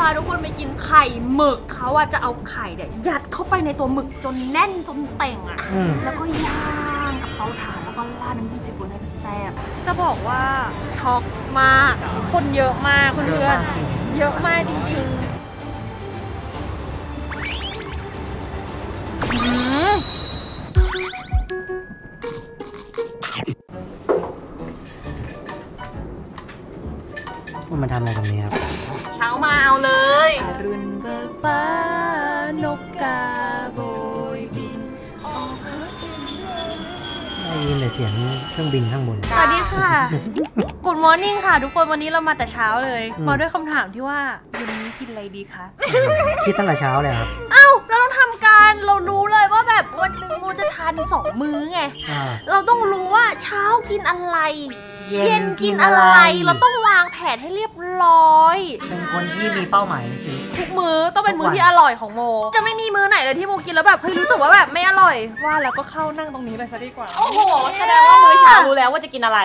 าทุกคนไปกินไข่หมึกเขาอะจะเอาไข่เนี่ยยัดเข้าไปในตัวหมึกจนแน่นจนเต่งอะแล้วก็ย่างกับเตาถ่านแล้วก็ราดน้ำจิ้มซีฟู้ดให้แซ่บจะบอกว่าช็อกมากคนเยอะมากเพื่อนเยอะมากจริงๆมันทำอะไรตรงนี้ครับเช้ามาเอาเลยอรุณเบิกฟ้านกกาโบยบินได้ยินแต่เสียงเครื่องบินข้างบนสวัสดีค่ะ Good morning ค่ะทุกคนวันนี้เรามาแต่เช้าเลยมาด้วยคำถามที่ว่าวันนี้กินอะไรดีคะคิดตั้งแต่เช้าเลยครับเอ้าเราต้องทำการเรารู้เลยว่าแบบวันหนึ่งโมจะทาน2 มื้อไงเราต้องรู้ว่าเช้ากินอะไรเย็นกินอะไรเราต้องวางแผนให้เรียบร้อยเป็นคนที่มีเป้าหมายในชีวิตทุกมื้อต้องเป็นมื้อที่อร่อยของโมจะไม่มีมื้อไหนเลยที่โมกินแล้วแบบเฮ้ยรู้สึกว่าแบบไม่อร่อยว่าแล้วก็เข้านั่งตรงนี้เลยซะดีกว่าโอ้โหแสดงว่ามื้อเช้ารู้แล้วว่าจะกินอะไร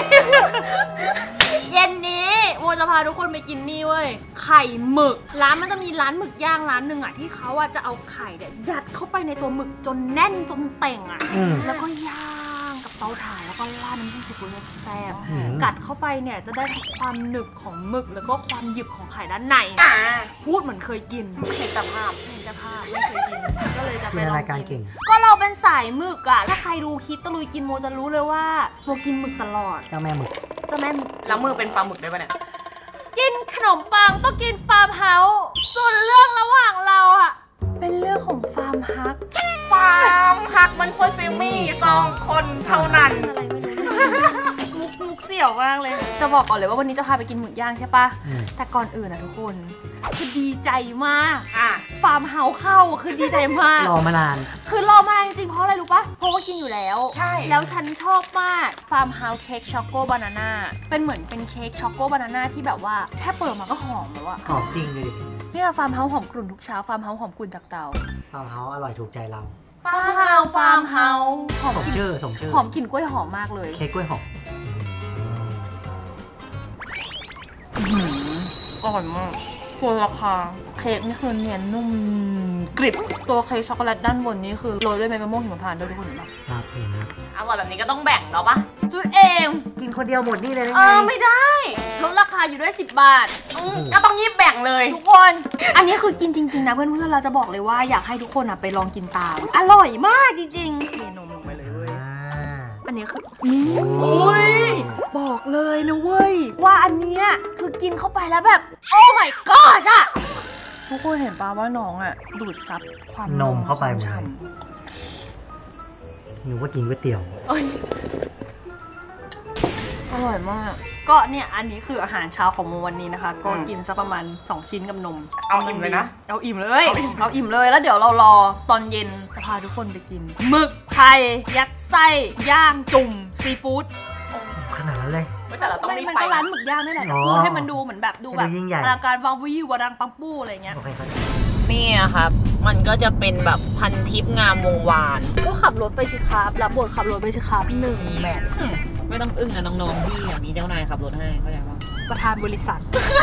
เย็นนี้โมจะพาทุกคนไปกินนี่เว้ยไข่หมึกร้านมันจะมีร้านหมึกย่างร้านหนึ่งอะที่เขาอะจะเอาไข่เนี่ยยัดเข้าไปในตัวหมึกจนแน่นจนเต่งอะแล้วก็ย่างกับเตาถ่านแล้วก็ราดน้ำจิ้มซีฟู้ดแซ่บกัดเข้าไปเนี่ยจะได้ความหนึบของหมึกแล้วก็ความหยึบของไข่ด้านในพูดเหมือนเคยกินเห็นแต่ภาพไม่เคยกินก็เลยจะไปลองกินก็เราเป็นสายหมึกอะถ้าใครดูคลิปตะลุยกินโมจะรู้เลยว่าโมกินหมึกตลอดเจ้าแม่หมึกแล้วมือเป็นปลาหมึกได้ปะเนี่ยกินขนมปังต้องกินฟาร์มเฮาส์ส่วนเรื่องระหว่างเราอะเป็นเรื่องของฟาร์มฮักมันควรซิมี่2 คนเท่านั้นมุกเสี่ยวมากเลยจะบอกก่อนเลยว่าวันนี้จะพาไปกินหมึกย่างใช่ปะแต่ก่อนอื่นนะทุกคนคือดีใจมากฟาร์มเฮาส์เข้าคือดีใจมากรอมานานคือรอมานานจริงๆเพราะอะไรรู้ปะเพราะว่ากินอยู่แล้วใช่แล้วฉันชอบมากฟาร์มเฮาส์เค้กช็อกโกบานาน่าเป็นเหมือนเป็นเค้กช็อกโกบานาน่าที่แบบว่าแค่เปิดมาก็หอมแล้วอะหอมจริงเลยเนี่ยฟาร์มเฮาส์หอมกลุ่นทุกเช้าฟาร์มเฮาส์หอมกลุ่นจากเตาฟาร์มเฮาส์อร่อยถูกใจเราฟาร์มเฮาส์หอมชื่อหอมกลิ่นกล้วยหอมมากเลยเค้กกล้วยหอมอร่อยมากตัวราคาเค้กนี่คือเนียนนุ่มกริบตัวเค้กช็อกโกแลตด้านบนนี่คือโรยด้วยเม็ดมะม่วงหิมพานต์ด้วยทุกคนเห็นปะครับเห็นนะอร่อยแบบนี้ก็ต้องแบ่งเนาะปะซื้อเองกินคนเดียวหมดนี่เลยไม่ได้ลดราคาอยู่ด้วย10 บาทก็ต้องยิบแบ่งเลยทุกคนอันนี้คือกินจริงๆนะเพื่อนๆเราจะบอกเลยว่าอยากให้ทุกคนไปลองกินตามอร่อยมากจริงๆเทนมลงไปเลยเว้ยอันนี้คือบอกเลยนะเว้ยว่าอันเนี้ยคือกินเข้าไปแล้วแบบโอ้ my god อะทุกคนเห็นป่ะว่าน้องอะดูดซับความนมเข้าไปหมดหนูว่ากินก๋วยเตี๋ยวอร่อยมากก็เนี่ยอันนี้คืออาหารเช้าของโมวันนี้นะคะก็กินสักประมาณ2 ชิ้นกับนมเอาอิ่มเลยนะเอาอิ่มเลยแล้วเดี๋ยวเรารอตอนเย็นจะพาทุกคนไปกินหมึกไข่ยัดไส้ย่างจุ่มซีฟู้ดขนาดนั้นเลยแต่เราต้องรีบไปมันก็ร้านหมึกย่างนี่แหละพูดให้มันดูเหมือนแบบดูแบบอลังการวางวิววาดังปังปู้อะไรเงี้ยนี่ครับมันก็จะเป็นแบบพันทิพย์งามวงวานก็ขับรถไปสิครับรับบทขับรถไปสิครับ1 แมทไม่ต้องอึ้งนะน้องๆพี่มีเจ้านายขับรถให้เข้าใจป่ะประธานบริษัท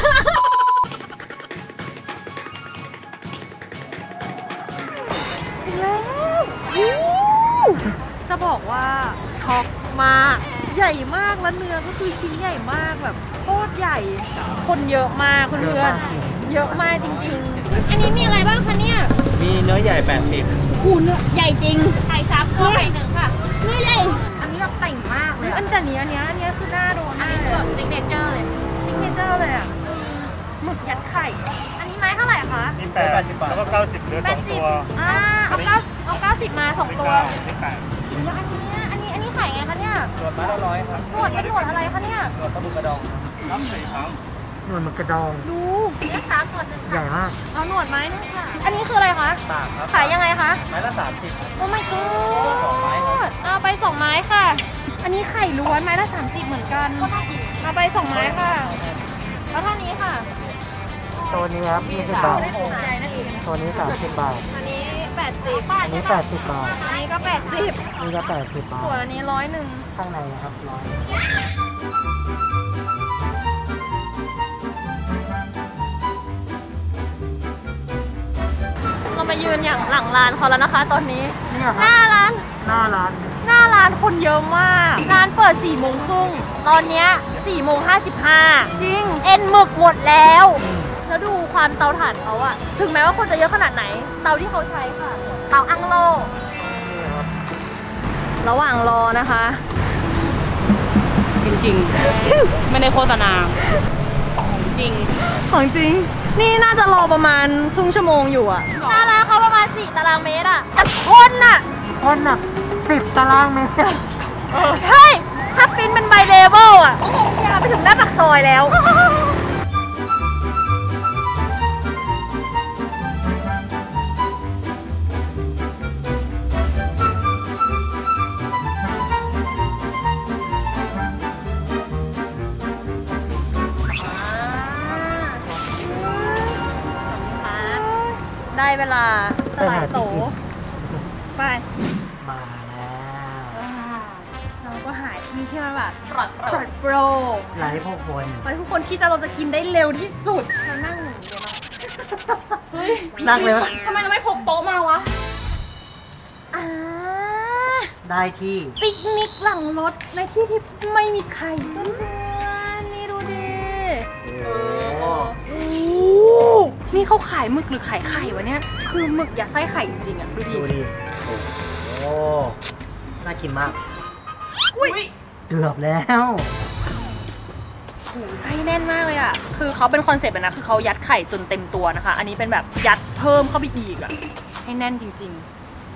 แล้วจะบอกว่าช็อกมากใหญ่มากแล้วเนื้อก็คือชิ้นใหญ่มากแบบโคตรใหญ่คนเยอะมากเพื่อนเยอะมากจริงๆอันนี้มีอะไรบ้างคะเนี่ยมีเนื้อใหญ่80 คูเนื้อใหญ่จริงไข่3 ตัวไข่1ค่ะเนื้อใหญ่อันนี้เราแต่งมากเลยอันนี้คือหน้าโดนอันนี้คือแบบซิกเนเจอร์เลยอ่ะหมึกยัดไข่อันนี้ไม้เท่าไหร่คะมี80 บาทแล้วก็90เหลือ2 ตัวเอา90มา2 ตัวแล้วอันนี้ไข่ไงคะเนี่ยหนวดไม้ละ100ครับหนวดเป็นหนวดอะไรคะเนี่ยหนวดปลาหมึกกระดองรับใส่ครับหนวดมันกระดองดูเนื้อ3 หนวด 1 ใหญ่มากเอาหนวดไม้นึงค่ะอันนี้คืออะไรคะตากครับขายยังไงคะไม้ละ30 โอ้ my god 2 ไม้เอาไป2 ไม้ค่ะอันนี้ไข่ล้วนไม้ละ30เหมือนกันเอาไป2 ไม้ค่ะแล้วเท่านี้ค่ะตัวนี้ครับ20 บาทตัวนี้30 บาทอันนี้80 อันนี้80 บาทอันนี้ก็80 นี่ก็80 บาทส่วนอันนี้101 ข้างในนะครับ100 มายืนอย่างหลังร้านเขาแล้วนะคะตอนนี้นี่คหรับน้าร้านหน้าร้านหน้าร้านคนเยอะมาก ร้านเปิด4 โมงครึ่งตอนเนี้ย4 โมง 55จริง เอ็นหมึกหมดแล้ว แล้วดูความเตาถ่านเขาอะถึงแม้ว่าคนจะเยอะขนาดไหน เตาที่เขาใช้ค่ะ เตาอังโล ระหว่างรอนะคะจริงๆ ไม่ได้โฆษณาของจริงของจริง นี่น่าจะรอประมาณครึ่งชั่วโมงอยู่อะหน้าร้านเขาประมาณ4 ตารางเมตรอะแต่คนอะคนหนัก10 ตารางเมตรใช่ ถ้าปิ้นเป็นใบเลเวลอะก็คงยาวไปถึงหน้าปากซอยแล้ว ได้เวลาสลายโตไปมาแล้วเราก็หาที่ที่มันแบบปลอดโปรไลฟ์พวกคนไปทุกคนที่เราจะกินได้เร็วที่สุดเรานั่งหนึ่งเดียวนะเฮ้ยนั่งเลยวะทำไมเราไม่พกโต๊ะมาวะอ่าได้ที่ปิกนิกหลังรถในที่ที่ไม่มีใครเพื่อนๆนี่ดูดิโอ้โอ้นี่เขาขายหมึกหรือขายไข่วะเนี่ยคือหมึกยัดไส้ไข่จริงๆอ่ะดูดิดูดิ โอ้น่ากินมากอุ้ยเกือบแล้วโหไส้แน่นมากเลยอ่ะ คือเขาเป็นคอนเซ็ปต์นะ คือเขายัดไข่จนเต็มตัวนะคะ อันนี้เป็นแบบยัดเพิ่มเข้าไปอีกอ่ะ ให้แน่นจริงๆ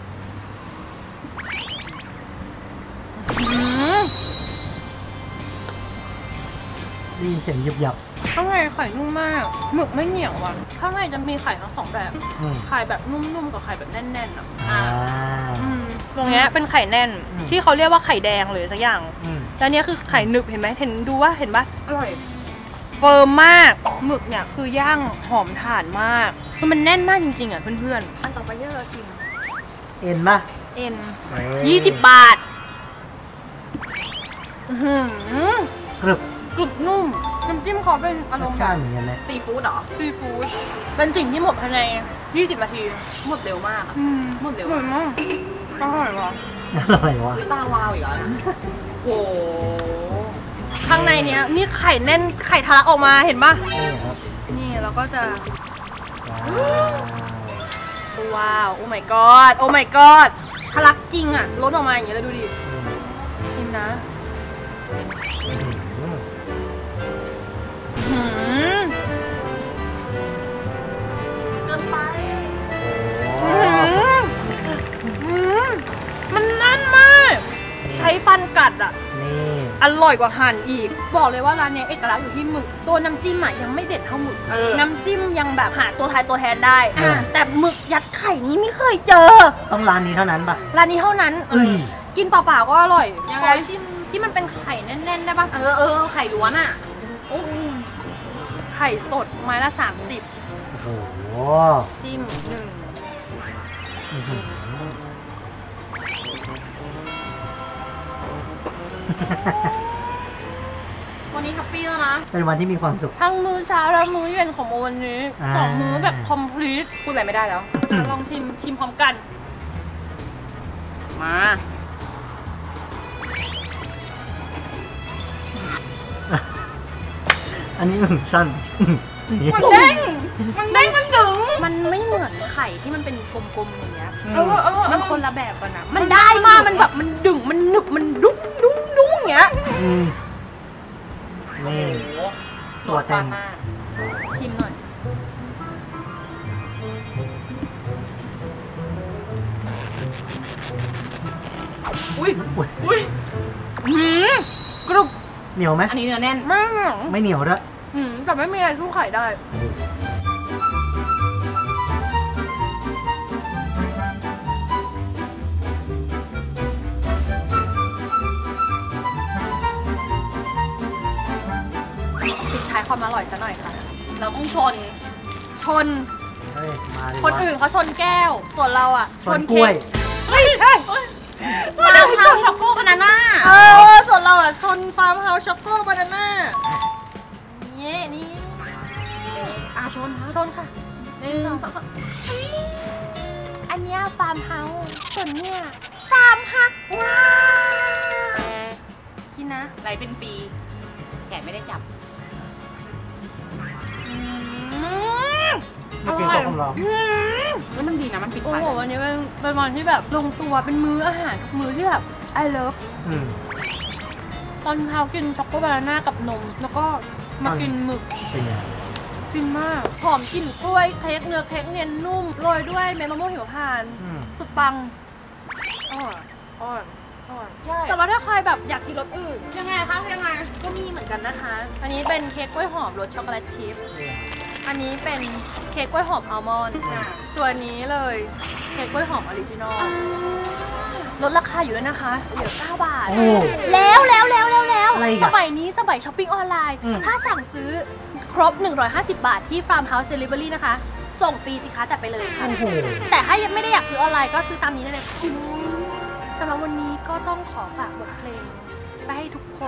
ได้ยินเสียงยุบยับข้างในไข่นุ่มมาก หมึกไม่เหนียวอ่ะ ข้างในจะมีไข่ทั้งสองแบบอืมไข่แบบนุ่มๆกับไข่แบบแน่นๆอ่ะอ่าตรงเนี้ยเป็นไข่แน่นอืมที่เขาเรียกว่าไข่แดงเลยสักอย่างอืมแล้วเนี้ยคือไข่หนึบเห็นไหมเห็นดูว่าเห็นปะอร่อย เฟิร์มมาก หมึกเนี่ยคือย่างหอมถ่านมาก คือมันแน่นมากจริงๆอ่ะเพื่อนๆ อันต่อไปเยอะเราชิมเอ็นปะเอ็นเอ้ย 20 บาท อื้อหือกรึบกรุบนุ่ม น้ำจิ้มเขาเป็นอารรสมณ์แบชาติบเหมือนกันไหมซีฟู้ดเหรอซีฟู้ด เป็นสิ่งที่หมดภายใน 20 นาทีหมดเร็วมากอะ หมดเร็วอร่อยมากอร่อยว่ะอร่อยวะตาวาวอีกแล้วนะโอ้โหข้างในเนี้ยนี่ไข่แน่น ไข่ทะลักออกมาเห็นปะนี่ครับนี่เราก็จะว้าวว้าว โอ้ my god โอ้ my god ทะลักจริงอะล้นออกมาอย่างเงี้ยเลยดูดิ ชิมนะอืมหืมเกินไปโอ้หืมมันแน่นมาก ใช้ฟันกัดอะนี่อร่อยกว่าหั่นอีก บอกเลยว่าร้านเนี้ยเอกลักษณ์อยู่ที่หมึก ตัวน้ำจิ้มอะยังไม่เด็ดเท่าหมึก น้ำจิ้มยังแบบหาตัวทายตัวแทนได้แต่หมึกยัดไข่นี้ไม่เคยเจอต้องร้านนี้เท่านั้นปะร้านนี้เท่านั้นเอ้ยกินเปล่าๆก็อร่อยยังขไงอชิมที่มันเป็นไข่แน่นๆได้ปะไข่ล้วนอ่ะไข่สดไม้ละ 30 โอ้โหจิ้ม1 อื้อหือวันนี้แฮปปี้แล้วนะเป็นวันที่มีความสุขทั้งมื้อเช้าและมื้อเย็นของโมวันนี้อ่า 2 มื้อแบบ complete พูดอะไรไม่ได้แล้วลองชิมพร้อมกันมาอันนี้มันสั้นมันเด้ง มันเด้งมันดึงมันไม่เหมือนไข่ที่มันเป็นกลมๆอย่างเงี้ยอืมมันคนละแบบกันนะมันได้มากมันแบบมันดึงมันหนึบมันดุ้งอย่างเงี้ยอืมนี่ ตัวเต็มชิมหน่อยอุ้ยอุ๊ยอุ้ยกรุบเหนียวไหมอันนี้เนื้อแน่นมากไม่เหนียวด้วยแต่ไม่มีอะไรสู้ไข่ได้ ปิดท้ายความอร่อยซะหน่อยค่ะเราต้องชนชนเฮ้ย มาดิคนอื่นเขาชนแก้ว ส่วนเราอ่ะชนกล้วยเฮ้ยใช่ฟาร์มเฮาส์ช็อกโกบานาน่าส่วนเราอ่ะชนฟาร์มเฮาส์ช็อกโกบานาน่านี่ชนครับชนค่ะ1 2 3 อันเนี้ยฟาร์มเฮาส์ส่วนเนี่ยฟาร์มฮักว้ากินนะไรเป็นปี แกะไม่ได้จับไม่กินตกผมหรอแล้วมันดีนะ มันปิดโอ้ท้ายโหวันนี้เป็นวันที่แบบลงตัวเป็นมื้ออาหารทุกมื้อที่แบบ I love ตอนเช้ากินช็อกโกแลตบานาน่ากับนม แล้วก็มากินหมึกเป็นไงฟินมาก หอมกลิ่นกล้วยเค้กเนื้อเค้กเนียนนุ่มโรยด้วยเม็ดมะม่วงหิมพานต์สุดปังอร่อยอร่อยอร่อยแต่ว่าถ้าใครแบบอยากกินรสอื่นยังไงคะยังไงก็มีเหมือนกันนะคะ อันนี้เป็นเค้กกล้วยหอมรสช็อกโกแลตชิพอันนี้เป็นเค้กกล้วยหอมอัลมอนด์ส่วนอันนี้เลยเค้กกล้วยหอมออริจินอลลดราคาอยู่ด้วยนะคะเหลือ9 บาท แล้วสมัยนี้สมัยช้อปปิ้งออนไลน์ถ้าสั่งซื้อครบ150 บาทที่ Farm House Delivery นะคะ ส่งฟรีสิคะจัดไปเลยค่ะแต่ถ้ายังไม่ได้อยากซื้อออนไลน์ก็ซื้อตามนี้ได้เลยสำหรับวันนี้ก็ต้องขอฝากบทเพลงไปให้ทุกคน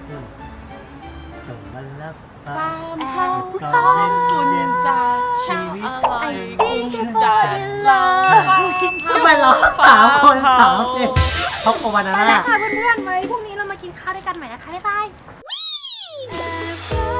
ฟาร์มเฮาเฮาส์คุณจะชีวิตอะไรคุณจะทำไมเรา3 คน3เพลงท็อปโคบานาไปน่าแล้วค่ะเพื่อนๆไว้พรุ่งนี้เรามากินข้าวด้วยกันใหม่นะคะบ๊ายบาย